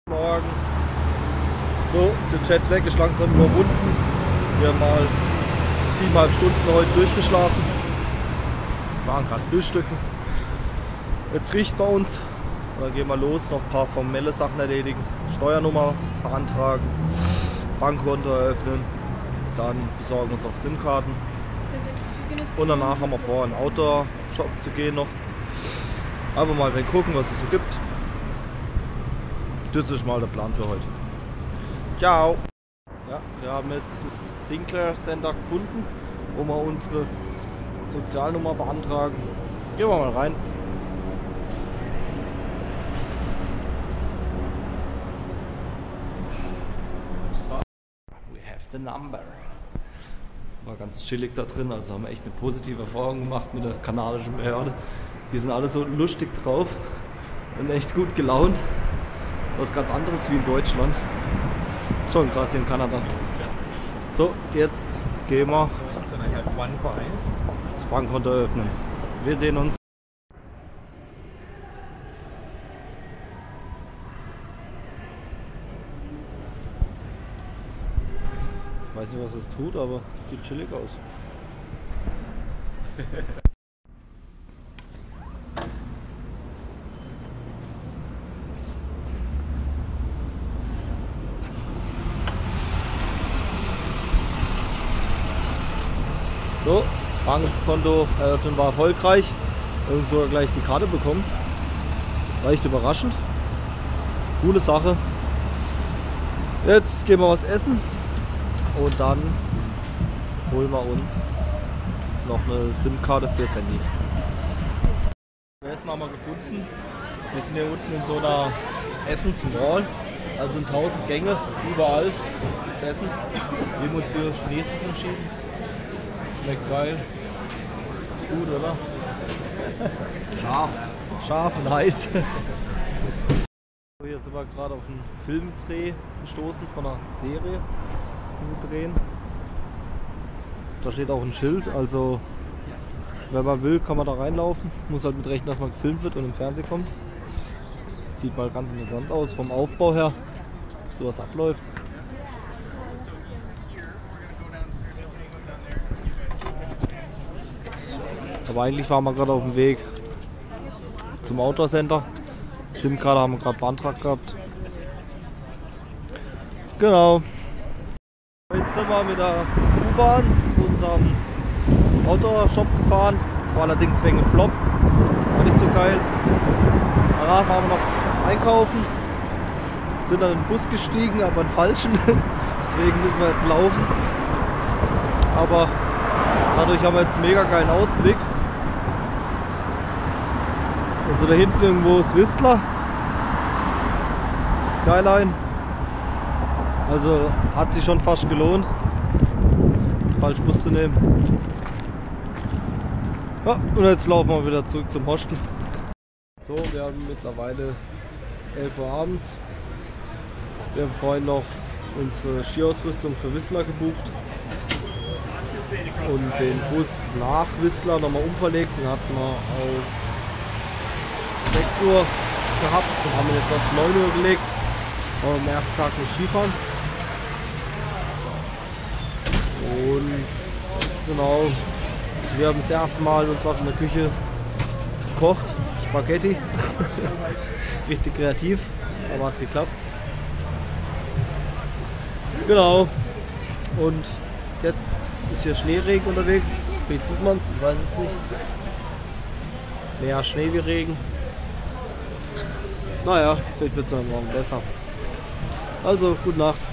Morgen. So, der Jetlag ist langsam überwunden. Wir haben mal 7,5 Stunden heute durchgeschlafen. Wir waren gerade frühstücken. Jetzt riecht bei uns. Dann gehen wir los, noch ein paar formelle Sachen erledigen. Steuernummer beantragen, Bankkonto eröffnen, dann besorgen uns noch SIM-Karten. Und danach haben wir vor, in den Outdoor-Shop zu gehen noch. Einfach mal gucken, was es so gibt. Das ist mal der Plan für heute. Ciao! Ja, wir haben jetzt das Sinclair Center gefunden, wo wir unsere Sozialnummer beantragen. Gehen wir mal rein. We have the number. War ganz chillig da drin, also haben wir echt eine positive Erfahrung gemacht mit der kanadischen Behörde. Die sind alle so lustig drauf und echt gut gelaunt. Was ganz anderes wie in Deutschland. Schon krass hier in Kanada. So, jetzt gehen wir das Bankkonto öffnen. Wir sehen uns. Ich weiß nicht, was es tut, aber sieht chillig aus. So, Bankkonto eröffnen war erfolgreich. Wir haben sogar gleich die Karte bekommen. War echt überraschend. Coole Sache. Jetzt gehen wir was essen und dann holen wir uns noch eine SIM-Karte fürs Handy. Das Essen haben wir gefunden. Wir sind hier unten in so einer Essensmall. Also in 1000 Gänge, überall zu essen. Wir haben uns für Chinesisch entschieden. Schmeckt geil. Gut, oder? Scharf. Scharf und heiß. Hier sind wir gerade auf einen Filmdreh gestoßen von einer Serie, die sie drehen. Da steht auch ein Schild, also wenn man will, kann man da reinlaufen. Muss halt mit rechnen, dass man gefilmt wird und im Fernsehen kommt. Sieht mal ganz interessant aus vom Aufbau her, wie sowas abläuft. Aber eigentlich waren wir gerade auf dem Weg zum Outdoor Center. SIM-Karte haben wir gerade beantragt gehabt. Genau. Jetzt sind wir mit der U-Bahn zu unserem Outdoor-Shop gefahren. Das war allerdings wegen Flop. War nicht so geil. Danach waren wir noch einkaufen. Sind dann in den Bus gestiegen, aber einen falschen. Deswegen müssen wir jetzt laufen. Aber dadurch haben wir jetzt einen mega geilen Ausblick. Also da hinten irgendwo ist Whistler, Skyline, also hat sich schon fast gelohnt, falsch Bus zu nehmen. Ja, und jetzt laufen wir wieder zurück zum Hostel. So, wir haben mittlerweile 11 Uhr abends. Wir haben vorhin noch unsere Skiausrüstung für Whistler gebucht und den Bus nach Whistler nochmal umverlegt. Den hatten wir auf 6 Uhr gehabt und haben ihn jetzt auf 9 Uhr gelegt. Aber am ersten Tag nicht Skifahren. Und genau, wir haben das erste Mal uns was in der Küche gekocht. Spaghetti. Richtig kreativ, aber hat geklappt. Genau. Und jetzt ist hier Schneeregen unterwegs. Vielleicht sieht man es, ich weiß es nicht. Mehr Schnee wie Regen. Naja, vielleicht wird es dann morgen besser. Also, gute Nacht.